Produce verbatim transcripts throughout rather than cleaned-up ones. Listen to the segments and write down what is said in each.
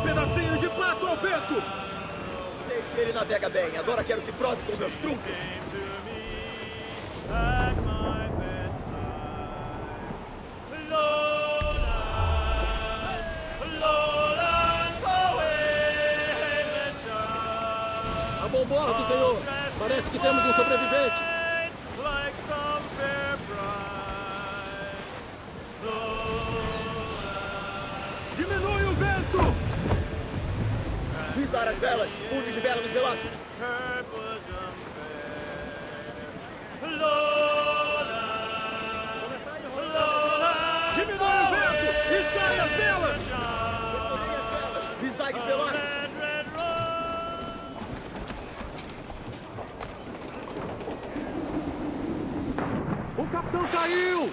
pedacinho de pato ao vento! Sei que ele navega bem. Agora quero que prove com meus truques. A bom bordo, senhor. Parece que temos um sobrevivente. Diminui o vento! Pisar as velas. Une de vela nos relaxos. Diminui o vento e sai as velas! Zigue-zagues velozes. O capitão caiu!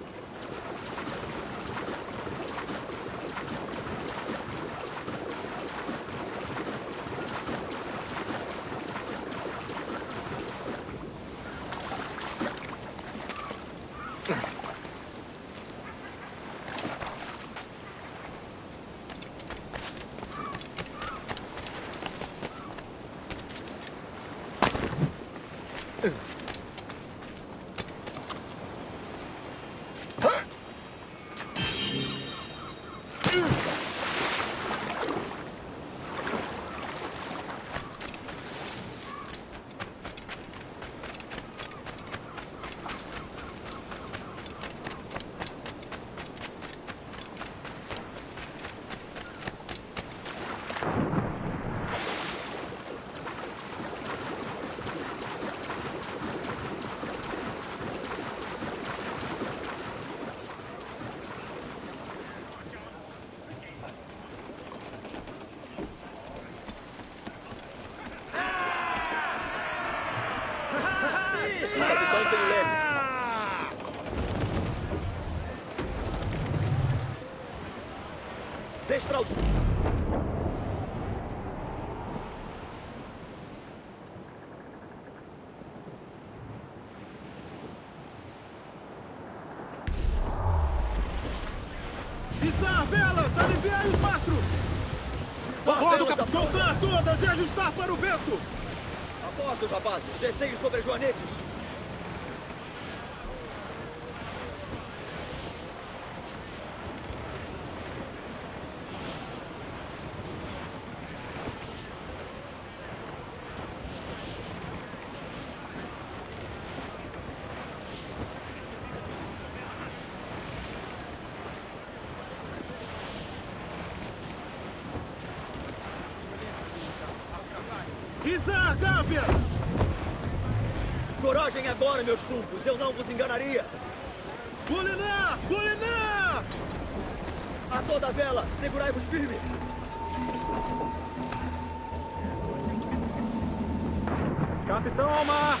Destral... Pisar velas! Aliviar os mastros! A bordo, capitão! Soltar todas e ajustar para o vento! Apostos, rapazes! Desceio sobre as joanetes! Pisar gábias! Coragem agora, meus trunfos! Eu não vos enganaria! Bulinar! Bulinar! A toda vela! Segurai-vos firme! Capitão ao mar!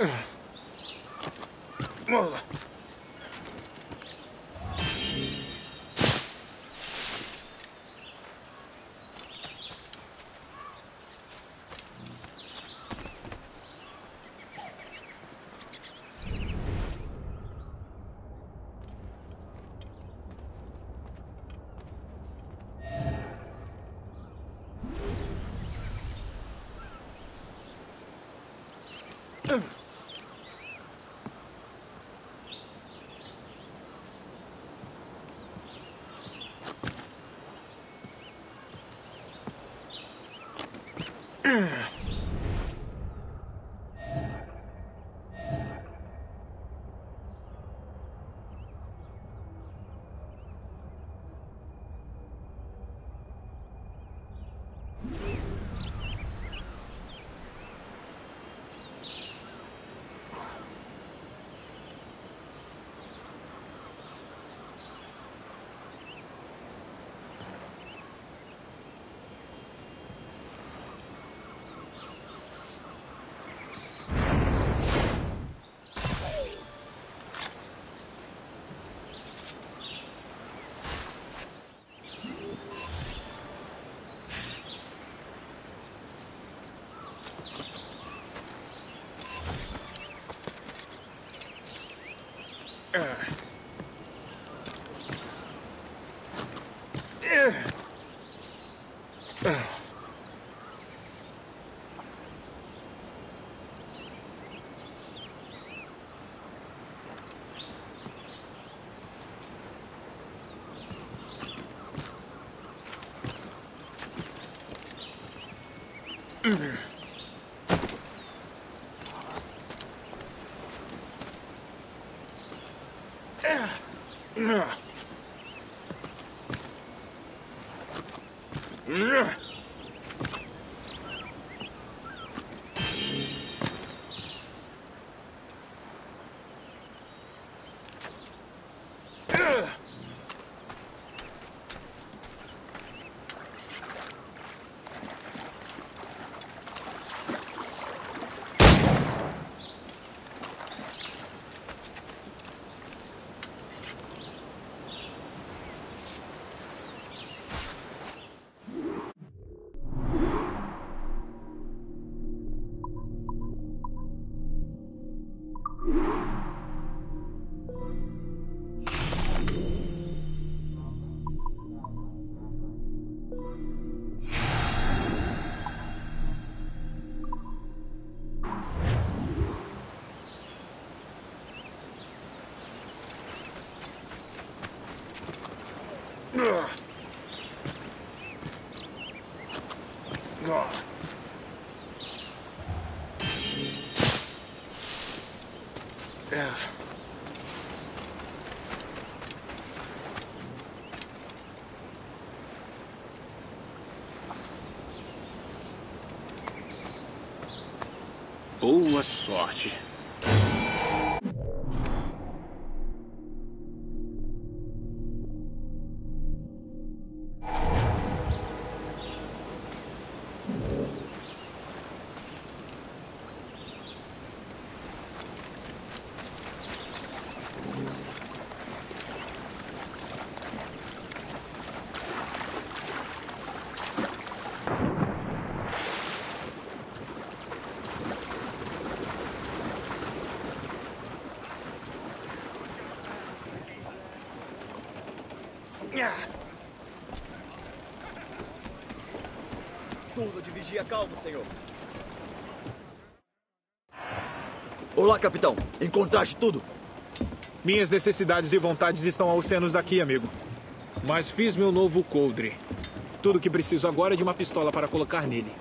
Mola. Boa sorte. Turno de vigia calmo, senhor. Olá, capitão. Encontraste tudo? Minhas necessidades e vontades estão aos cenos aqui, amigo. Mas fiz meu novo coldre. Tudo que preciso agora é de uma pistola para colocar nele.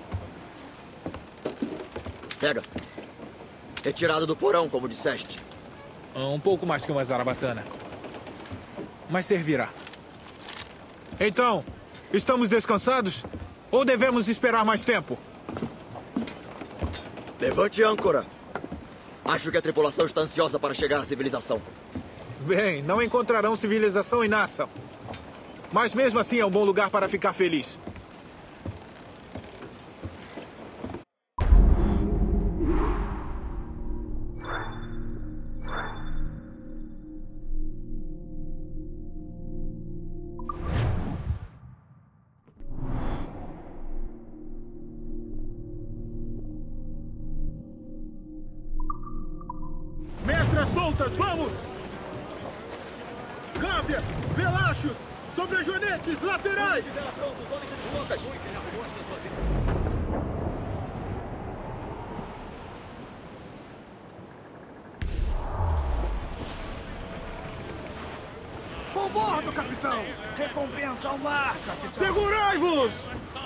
Pega. Retirado do porão, como disseste. Um pouco mais que uma zarabatana. Mas servirá. Então, estamos descansados? Ou devemos esperar mais tempo? Levante âncora. Acho que a tripulação está ansiosa para chegar à civilização. Bem, não encontrarão civilização em Nassau. Mas mesmo assim é um bom lugar para ficar feliz. soltas, vamos! Gávias, velachos, sobrejonetes, laterais! Por bordo, capitão! Recompensa ao mar, capitão! Segurai-vos!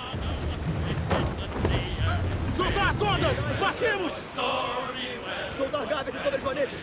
Soltar todas! Partimos! Soltar gavias e sobrejonetes!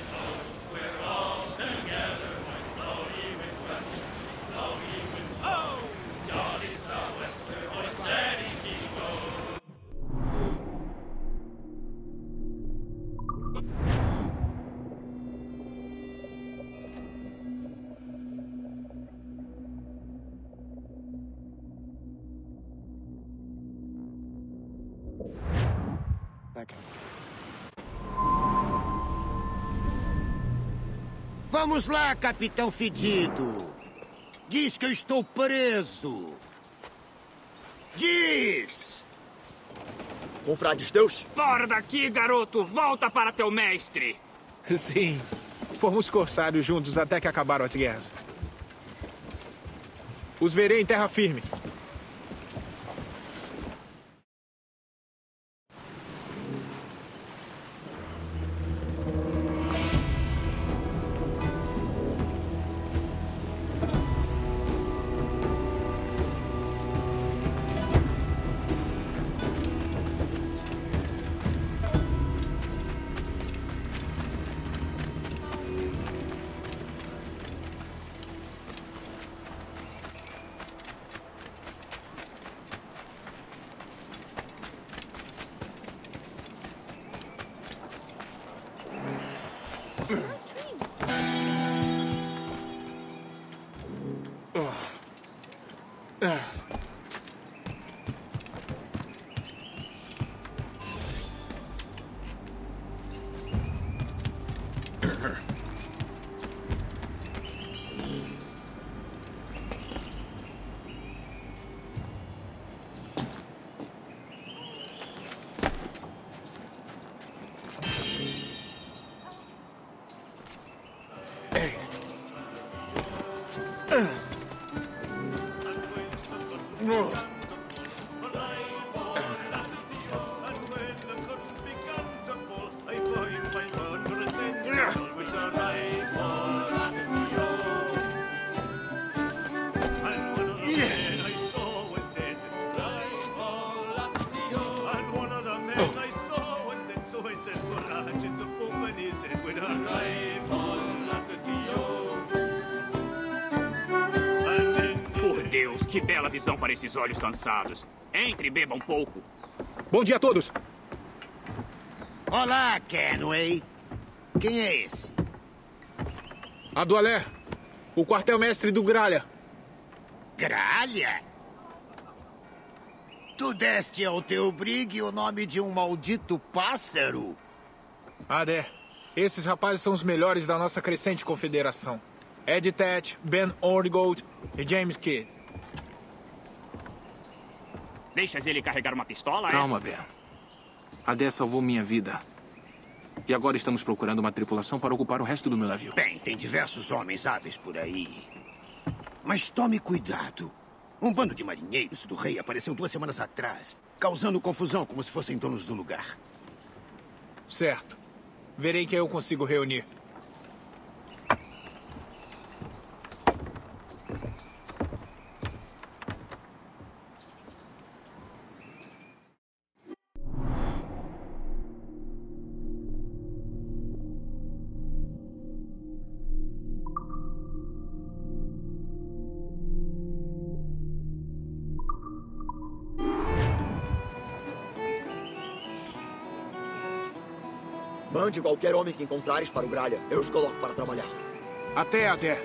Vamos lá, capitão fedido. Diz que eu estou preso. Diz! Confrades teus? Fora daqui, garoto! Volta para teu mestre! Sim. Fomos corsários juntos até que acabaram as guerras. Os verei em terra firme. Por Deus, que bela visão para esses olhos cansados. Entre e beba um pouco. Bom dia a todos. Olá, Kenway. Quem é esse? Abdualé, o quartel-mestre do Gralha. Gralha? Tu deste ao teu brigue o nome de um maldito pássaro? Adé, esses rapazes são os melhores da nossa crescente confederação. Ed Tet, Ben Orgold e James Kidd. Deixas ele carregar uma pistola, Calma, é? Ben. Adé salvou minha vida. E agora estamos procurando uma tripulação para ocupar o resto do meu navio. Bem, tem diversos homens hábeis por aí. Mas tome cuidado. Um bando de marinheiros do rei apareceu duas semanas atrás, causando confusão como se fossem donos do lugar. Certo. Verei quem eu consigo reunir. Mande qualquer homem que encontrares para o Gralha. Eu os coloco para trabalhar. Até, até.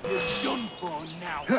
You're done for now.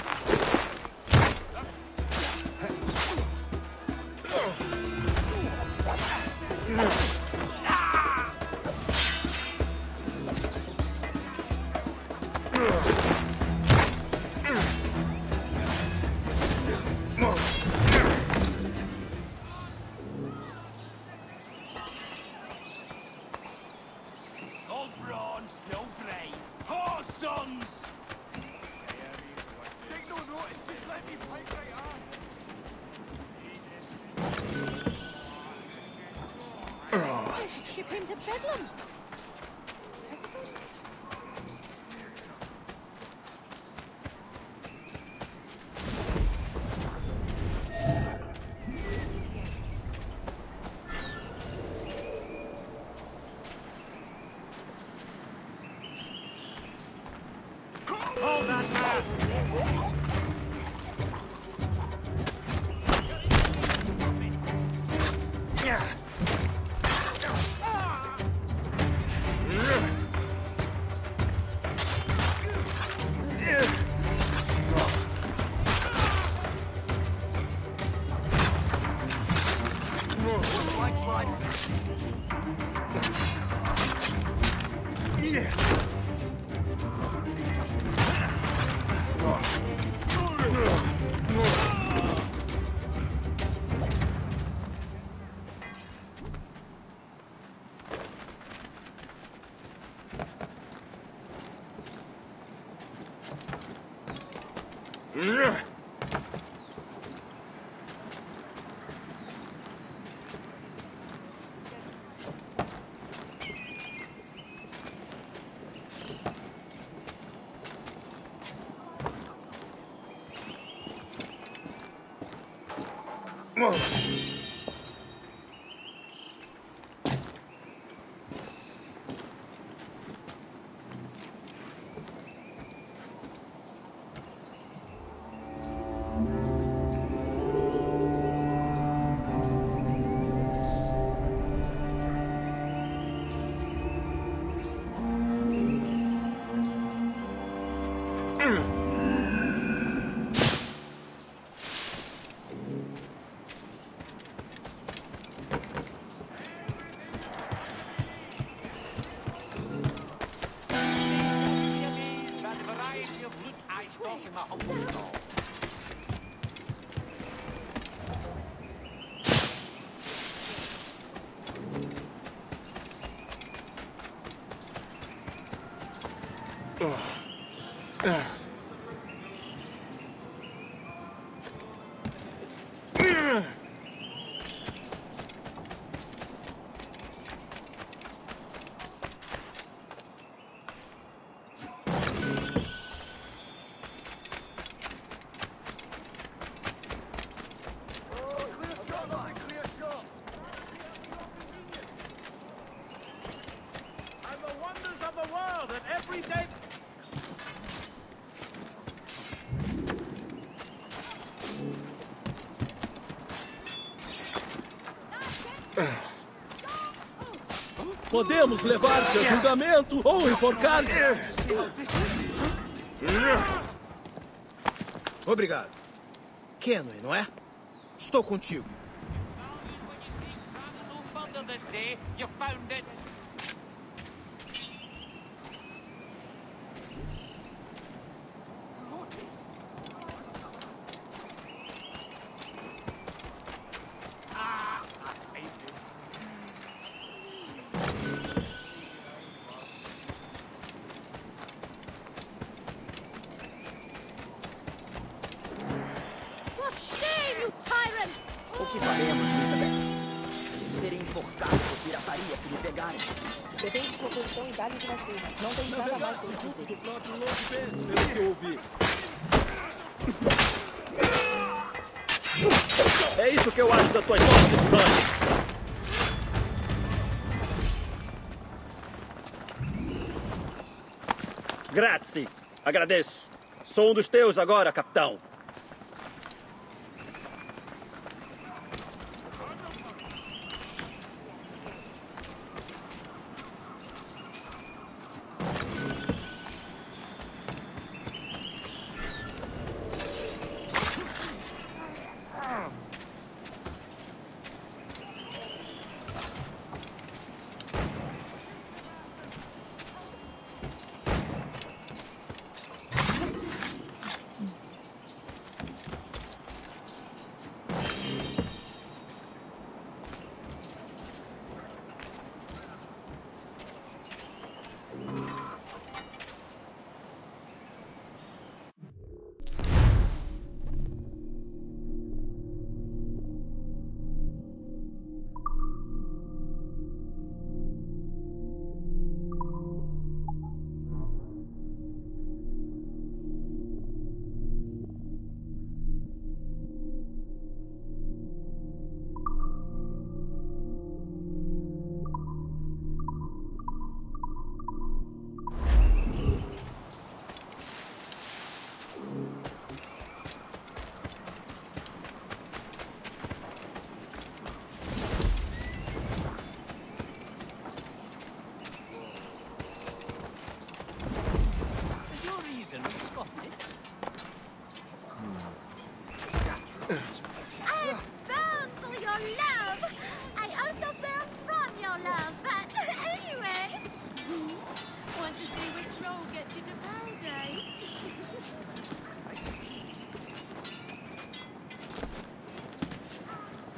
Old brawn, no brain. Horse sons! Take no notice, just let me pipe right on. I should ship him to Bedlam. Hold that man! Podemos levar-te a julgamento ou enforcar-te. Obrigado. Kenway, não é? Estou contigo. O que faremos, Elizabeth? Serei enforcado por pirataria se me pegarem. Depende de proposição e dados de nascer. Não tem nada mais que do próprio Lord Ben, pelo que eu ouvi. É isso que eu acho das tuas novas decisões. Grazie. Agradeço. Sou um dos teus agora, capitão.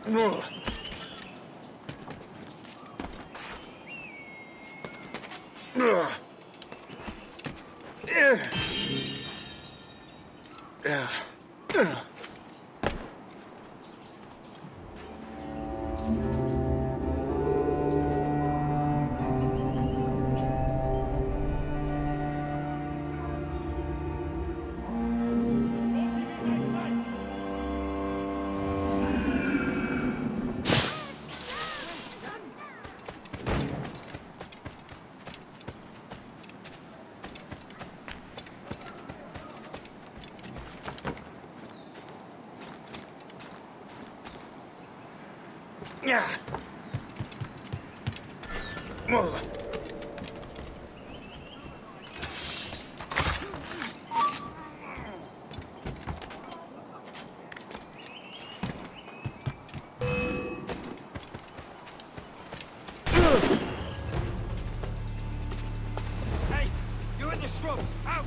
Hey, you're in the shrubs. Out!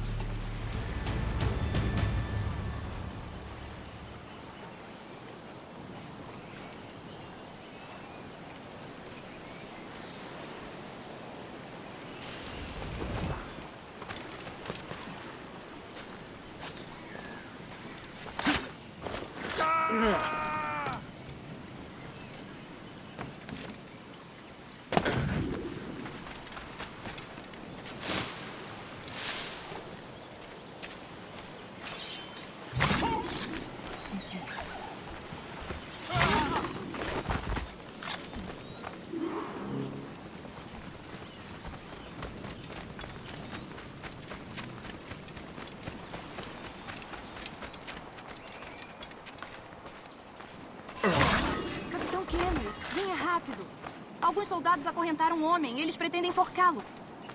Capitão Kenway, venha rápido. Alguns soldados acorrentaram um homem. Eles pretendem enforcá-lo.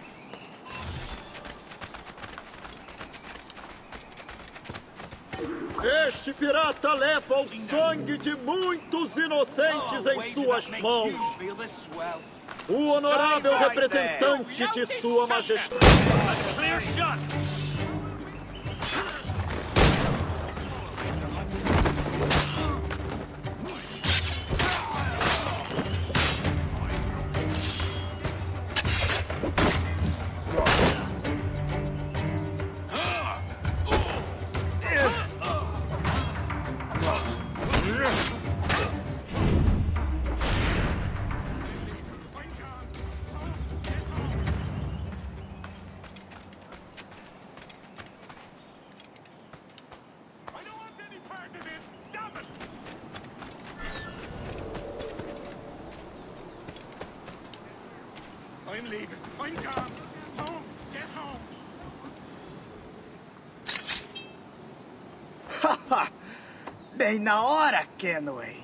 Este pirata leva o sangue de muitos inocentes em suas mãos. O honorável representante de Sua Majestade. Clear shot! I'm leaving. I'm gone. Home. Get home. Haha! Bem na hora, Kenway.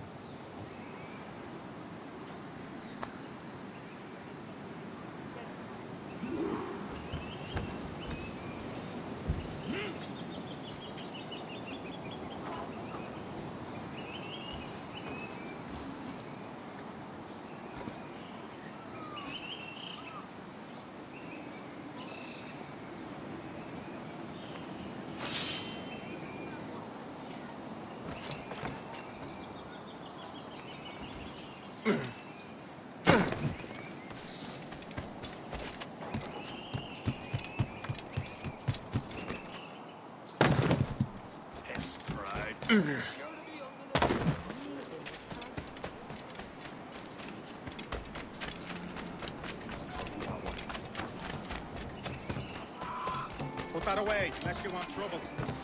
Put that away, unless you want trouble.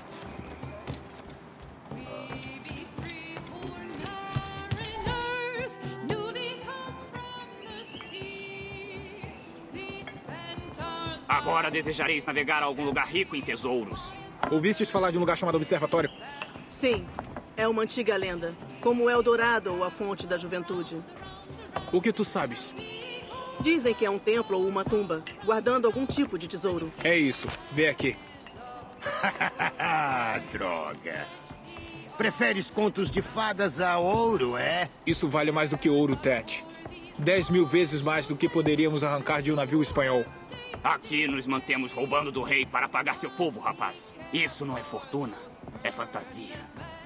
Agora desejareis navegar a algum lugar rico em tesouros. Ouvistes falar de um lugar chamado Observatório? Sim, é uma antiga lenda, como o Eldorado ou a Fonte da Juventude. O que tu sabes? Dizem que é um templo ou uma tumba, guardando algum tipo de tesouro. É isso, vê aqui. Droga. Preferes contos de fadas a ouro, é? Isso vale mais do que ouro, Tet. Dez mil vezes mais do que poderíamos arrancar de um navio espanhol. Aqui nos mantemos roubando do rei para pagar seu povo, rapaz. Isso não é fortuna, é fantasia.